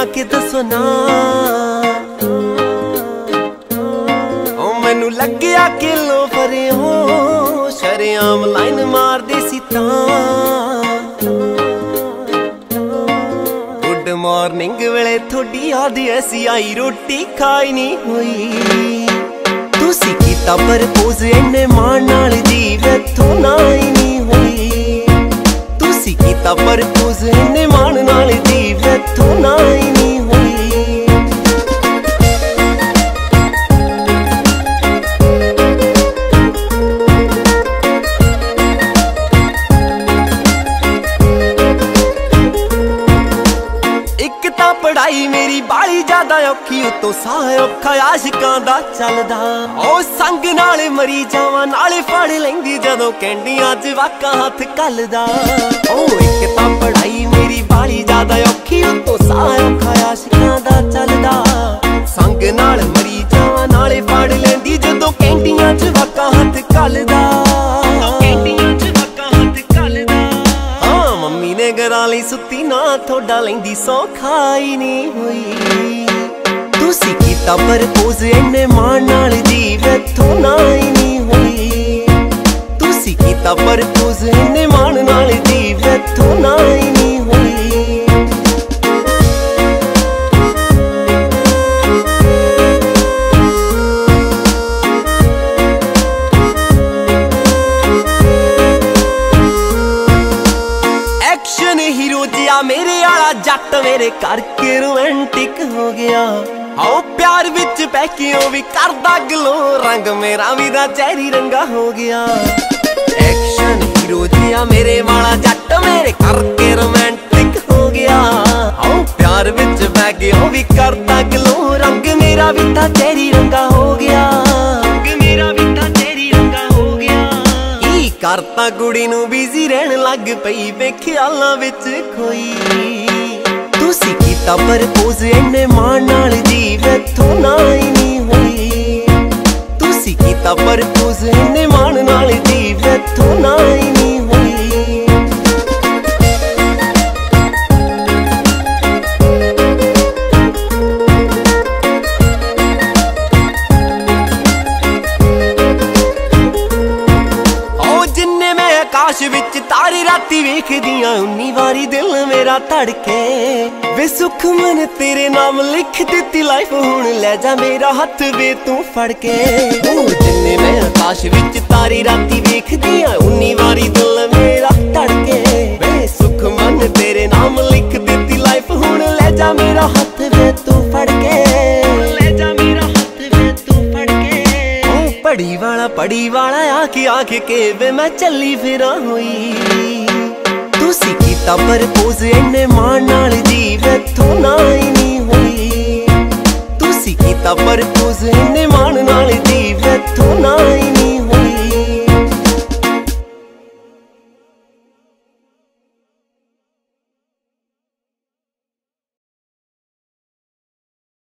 के दसो ना मैनू लग्या कि लो फरे हो शरेआम लाइन मार दे सी गुड मॉर्निंग वेले थोड़ी याद ऐसी आई रोटी खाई नहीं हुई तुसी कीता प्रपोज इन्ने मान नाल जी वेथों ना ही नहीं हुई तुसी कीता प्रपोज इन्ने मान नाल जी वेथों ना ही नहीं हुई पढ़ाई मेरी बाली ज्यादा औखी उतो साह औखा आशिकां दा चलदा ओ संग नाल मरी जावां नाले फड़ लैंदी जदों कैंडियां च वाका हथ कलदा ओ इक तां पढ़ाई मेरी बाली ज्यादा औखी उतो साह औखा आशिकां दा चलदा संग नाल मरी जावां नाले फड़ लैंदी जदों कैंडियां च वाका हथ कलदा गराली सुती ना थोड़ा लेंदी सौ खाई नहीं हुई तुसी कीता प्रपोज इन्ने मान नाल जी वेथों ना ही नहीं हुई तुसी कीता प्रपोज इन्ने मान नाल जी वेथों ना ही नहीं हुई हीरो जिया मेरे आला जट मेरे करके रोमांटिक हो गया आओ प्यार विच पैकियों भी करदा गलो रंग मेरा भी दा चेहरी रंगा हो गया एक्शन हीरो जिया मेरे वाला जट मेरे करके रोमांटिक हो गया आओ प्यार विच पैकियों भी करदा गलो रंग मेरा भी दा चेहरी रंगा हो गया करता कुड़ी नू बिजी रहन लग पई वे ख्यालां विच खोई तुसी कीता प्रपोज इन्ने मान नाल जी वेथों ना ही नहीं हुई तुसी कीता प्रपोज इन्ने मान नाल जी वेथों ना ही नहीं हुई आकाश विच तारे राती वेखदियां उन्नी वारी दिल मेरा धड़के वे सुख मन तेरे नाम लिख दिती लाइफ हुण ले जा मेरा हथ वे तू फड़ के जिन्ने मैं आकाश विच तारे राती वेखदियां उन्नी वारी दिल मेरा धड़के वे सुख मन तेरे नाम लिख दिती लाइफ हुण ले जा मेरा हथ वे तू फड़ के पड़ी वाला आके के वे मैं चली फिरा हुई तुसी कीता प्रपोज इन्ने मान नाल जी वेथों ना ही नहीं हुई तुसी कीता प्रपोज इन्ने मान नाल